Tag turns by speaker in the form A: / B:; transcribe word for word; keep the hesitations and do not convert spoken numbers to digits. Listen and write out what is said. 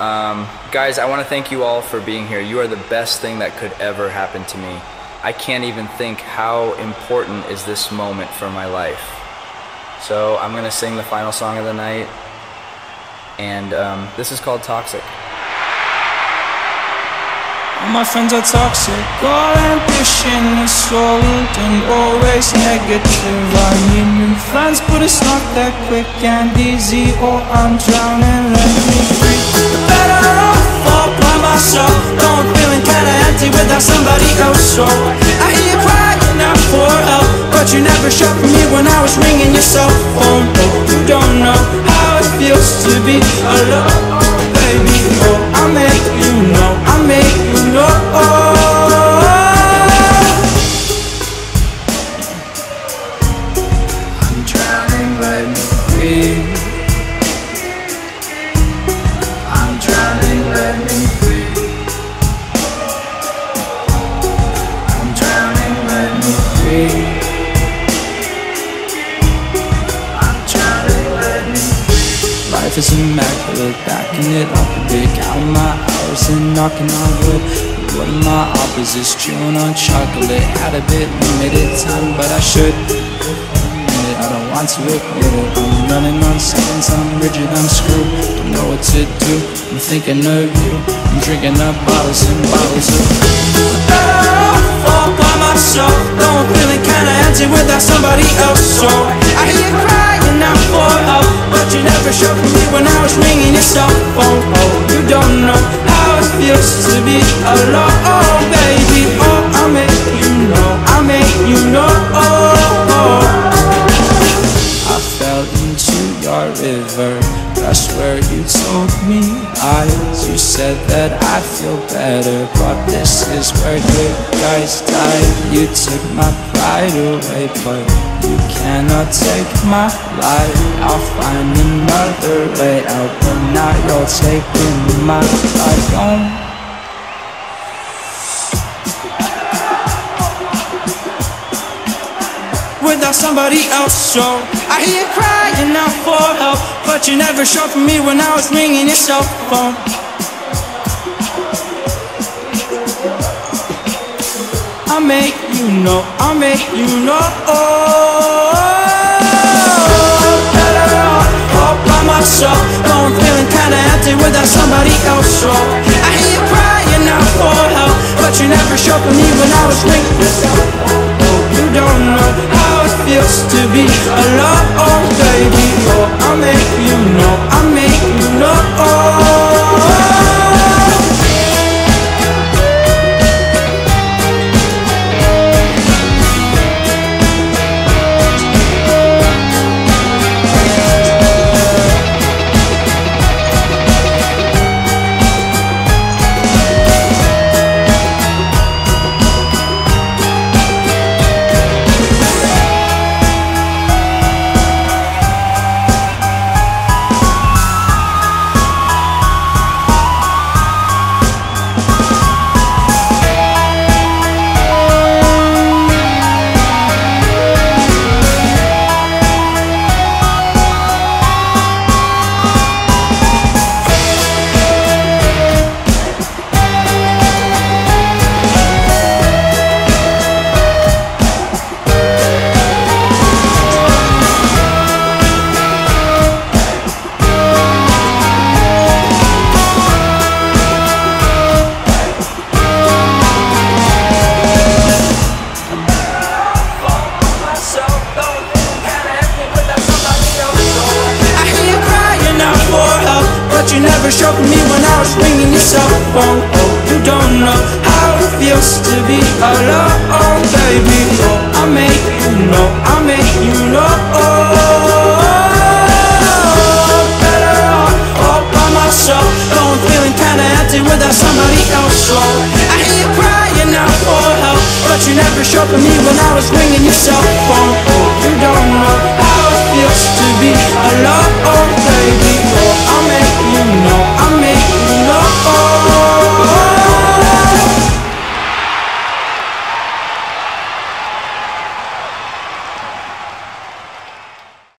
A: Um, guys, I want to thank you all for being here. You are the best thing that could ever happen to me. I can't even think how important is this moment for my life. So I'm going to sing the final song of the night, and um, this is called Toxic.
B: All my friends are toxic, all ambition is sold and always negative. I need new friends, but it's not that quick and easy, or I'm drowning. Let me breathe. Better off all by myself, though I'm feeling kinda empty without somebody else. So I hear you crying out for help, but you never showed for me when I was ringing your cell phone. Oh, you don't know how it feels to be alone, baby. Oh, I make you know, I make you know. I'm drowning, let me breathe. I'm drowning, let me breathe. I'm drowning, let me breathe. I'm drowning, let me breathe. Life is immaculate, backing it up a bit, counting my hours and knocking on wood. One of my opposites chewing on chocolate. Had a bit limited time, but I should admit I don't want to admit it. I'm running on seconds, I'm rigid, I'm screwed. Don't know what to do, I'm thinking of you. I'm drinking up bottles and bottles of oh, all by myself, though I'm feeling kinda empty without somebody else. So I hear you crying out for help, but you never showed for me when I was ringing your cell phone. Oh, you don't know how it feels to be alone, oh, baby. Oh, I make you know, I make you know. Oh, oh. I fell into your river, that's where you told me lies. You said that I'd feel better, but this is where good guys die. You took my pride away, but you cannot take my life. I'll find another way out, but now you're taking my life home. Without somebody else, so I hear you crying out for help, but you never showed for me when I was ringing your cell phone. I make you know, I make you know. Oh, better off all by myself, though I'm feeling kinda empty without somebody else. So I hear you crying out for help, but you never showed for me when I was ringing your cell phone. Oh, you don't know how it feels to be alone, oh, baby. Oh, I make you know, I make you know. Oh, you never showed me when I was ringing your cell phone. Oh, you don't know how it feels to be alone, oh, baby. Oh, I make you know, I make you know. Oh.